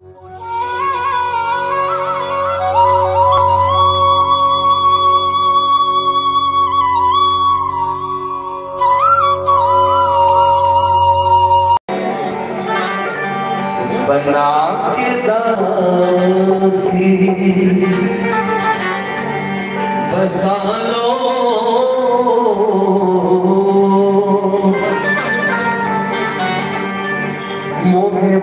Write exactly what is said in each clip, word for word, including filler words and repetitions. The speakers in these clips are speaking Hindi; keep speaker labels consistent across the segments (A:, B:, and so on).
A: बना के दासी बसा लो मोहे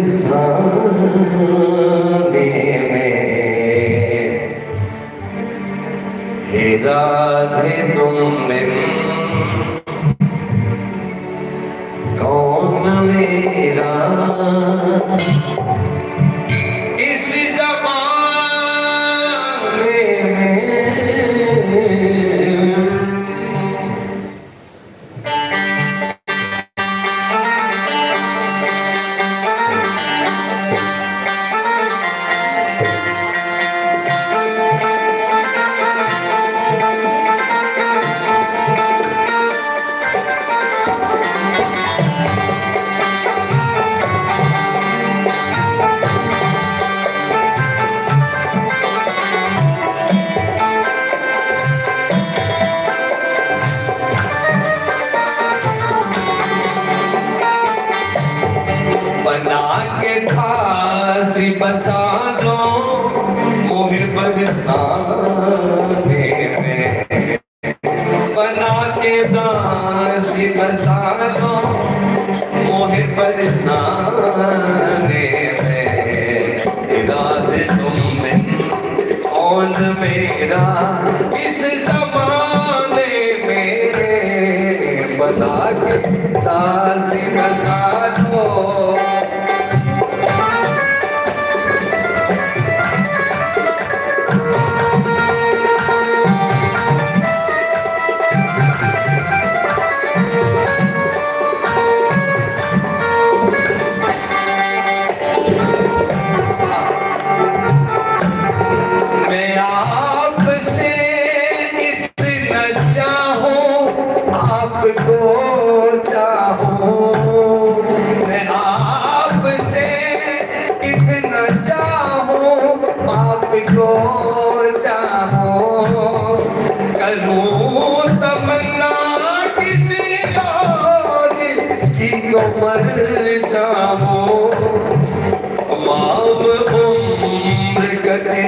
A: बरसाने में हे राधे तुम बिन कौन मेरा इस ज़माने में। बना के दासी बसा दो मोहे बरसाने में। बना के दासी बसा दो मोहे बरसाने में। राधे तुम बिन कौन मेरा इस ज़माने में। बना के दासी बसा दो आपको चाहूं। मैं आपसे इतना चाहूं आपको चाहूं। करूं तमन्ना किसी और की को मर जाऊं। तमाम उम्र कटे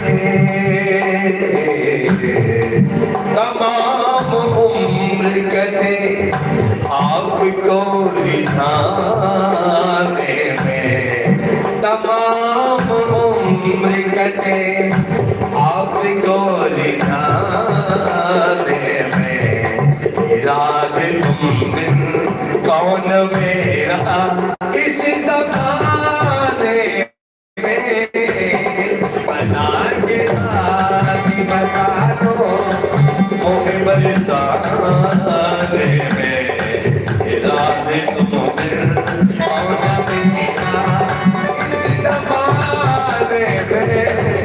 A: तमाम उम्र कटे आपको रिझाने में। तमाम उम्र कटे आपको रिझाने में। राधे तुम बिन कौन मेरा इस ज़माने में। बना के दासी बसा दो मोहे बरसाने में। राधे तुम बिन कौन मेरा इस ज़माने में।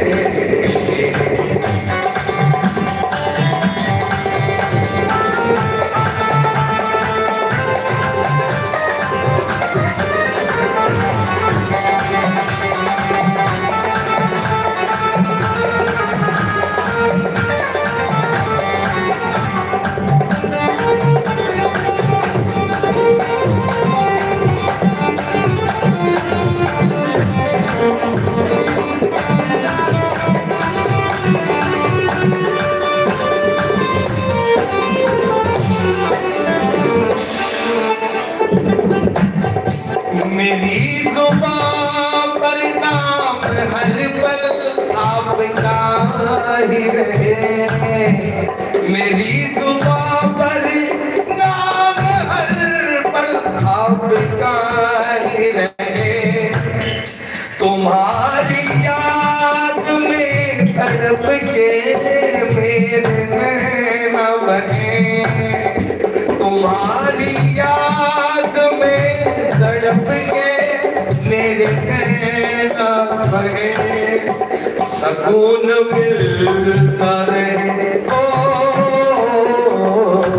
A: मेरी ज़ुबान पर नाम हर पल आपका ही रहे। मेरी ज़ुबान पर नाम हर पल आपका ही रहे। तुम्हारी याद में तड़प के मेरे नैना बने। तुम्हारी याद में तड़प के मेरे नैना बहे। सकून मिलता रहे ओ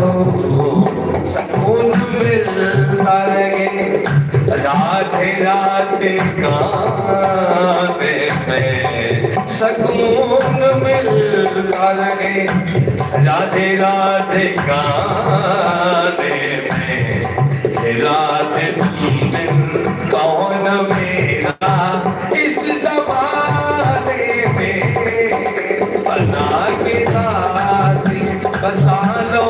A: सकून मिलता रहे। राधे राधे ठिकाने में सकून मिलता रहे, राधे राधे गाने में राधे तुम दिन कौन मेरा इस ज़माने में बना के दासी बसा लो।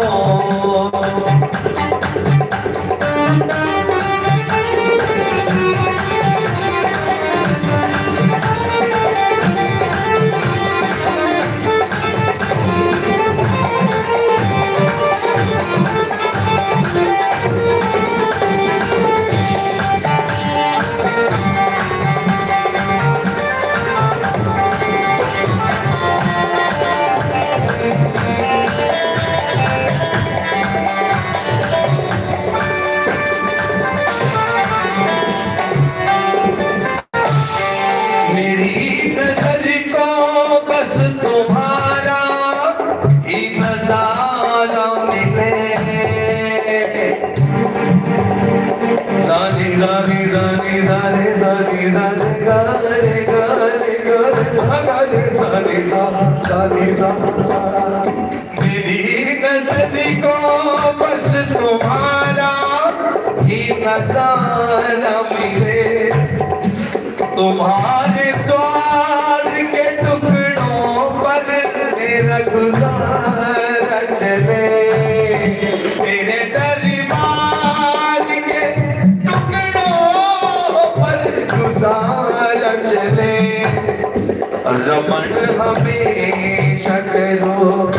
A: मेरी नज़र को बस तुम्हारा ही नज़ारा मिले, तुम्हारे द्वार के टुकड़ों पर मेरा गुजारा चले, तेरे दरबार के टुकड़ों पर गुजारा चले। रमण हमेशा करो,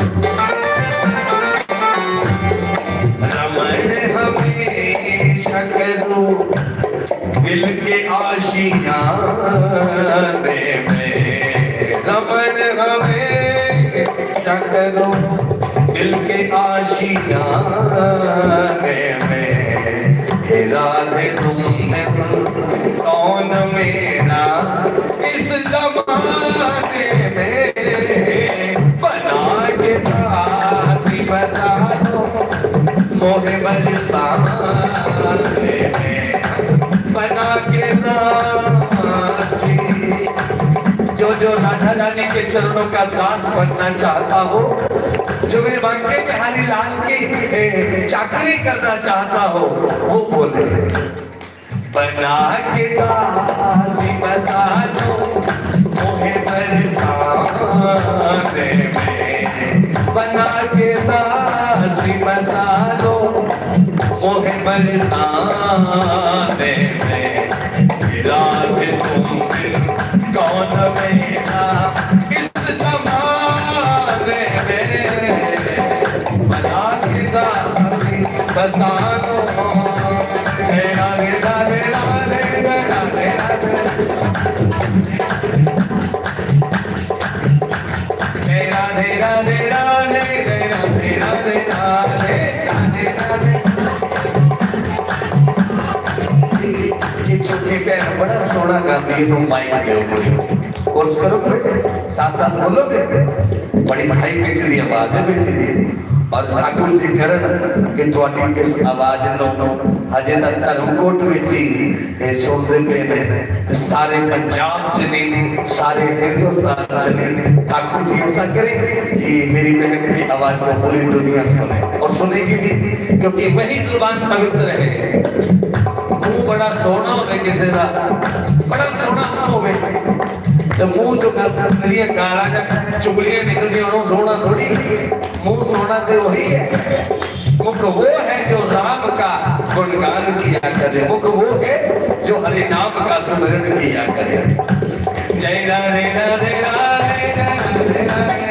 A: रमण हमेशा करो, दिल के आशियाने में रमण हमेशा करो, दिल के आशियाने में राधे तुमने कौन मेरा इस ज़माने में बना के दासी बसा लो, मोहे बरसाने में बना के दासी। जो जो राधा रानी के चरणों का दास बनना चाहता हो, जो मेरे बांके बिहारी लाल की चाकरी करना चाहता हो, वो बोले बना के दासी बसा लो, मोहे बरसाने में बना के दासी बसा लो, मोहे बरसाने में राधे तुम दिन कौन मेरा इस ज़माने में बना के दासी बसा लो। राधे राधे राधे राधे राधे राधे राधे राधे राधे राधे राधे। ये छोटी बहन बड़ा सोना गाती है, तुम माइक के ऊपर कोर्स करोगे, साथ साथ बोलोगे, बड़ी हाई पिच दी आवाज है बेटी दी। और ठाकुर जी करन कि तुहाडी इस आवाज नो हजे तक धर्मकोट विच ही सुनदे पे ने, सारे पंजाब च नहीं, सारे हिंदुस्तान च नहीं। ठाकुर जी ऐसा करें कि मेरी बहन की आवाज को पूरी दुनिया सुने, और सुनेगी भी, क्योंकि वही जुबान पवित्र है। मुंह बड़ा सोना होवे किसी का, बड़ा सोना होवे तो मुंह जो करिए काला जा चुगलियां निकलती और सोना थोड़ी, मुंह सोना से वही है। मुख वो है जो राम का गुणगान किया करे, मुख वो है जो हरि नाम का स्मरण किया करे। जय राधे राधे राधे राधे राधे।